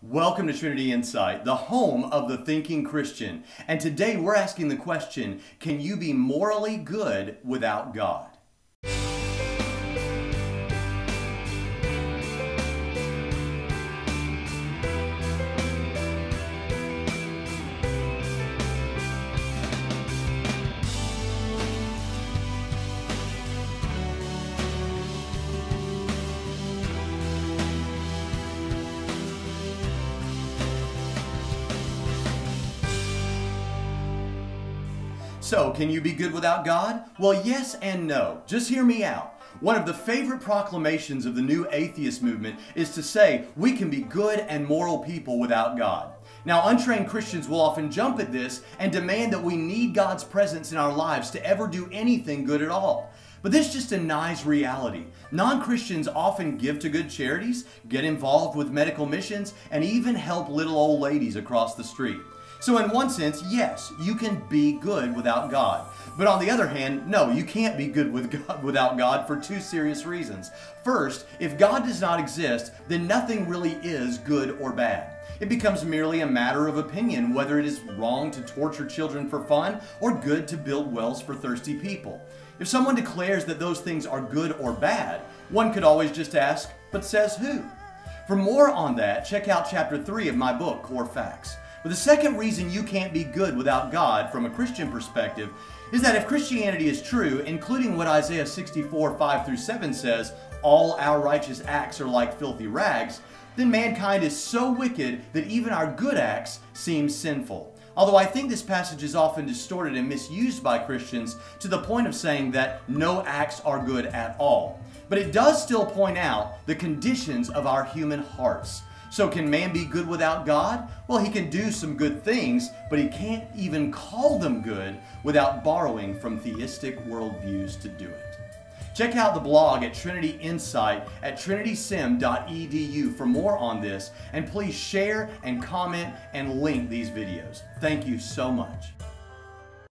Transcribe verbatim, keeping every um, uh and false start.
Welcome to Trinity Insight, the home of the thinking Christian. And today we're asking the question, can you be morally good without God? So, can you be good without God? Well, yes and no. Just hear me out. One of the favorite proclamations of the new atheist movement is to say we can be good and moral people without God. Now, untrained Christians will often jump at this and demand that we need God's presence in our lives to ever do anything good at all. But this just denies reality. Non-Christians often give to good charities, get involved with medical missions, and even help little old ladies across the street. So in one sense, yes, you can be good without God. But on the other hand, no, you can't be good with God without God for two serious reasons. First, if God does not exist, then nothing really is good or bad. It becomes merely a matter of opinion whether it is wrong to torture children for fun or good to build wells for thirsty people. If someone declares that those things are good or bad, one could always just ask, but says who? For more on that, check out chapter three of my book, Core Facts. But the second reason you can't be good without God from a Christian perspective is that if Christianity is true, including what Isaiah sixty-four, five through seven says, all our righteous acts are like filthy rags, then mankind is so wicked that even our good acts seem sinful. Although I think this passage is often distorted and misused by Christians to the point of saying that no acts are good at all. But it does still point out the conditions of our human hearts. So can man be good without God? Well, he can do some good things, but he can't even call them good without borrowing from theistic worldviews to do it. Check out the blog at Trinity Insight at trinity sim dot e d u for more on this, and please share and comment and link these videos. Thank you so much.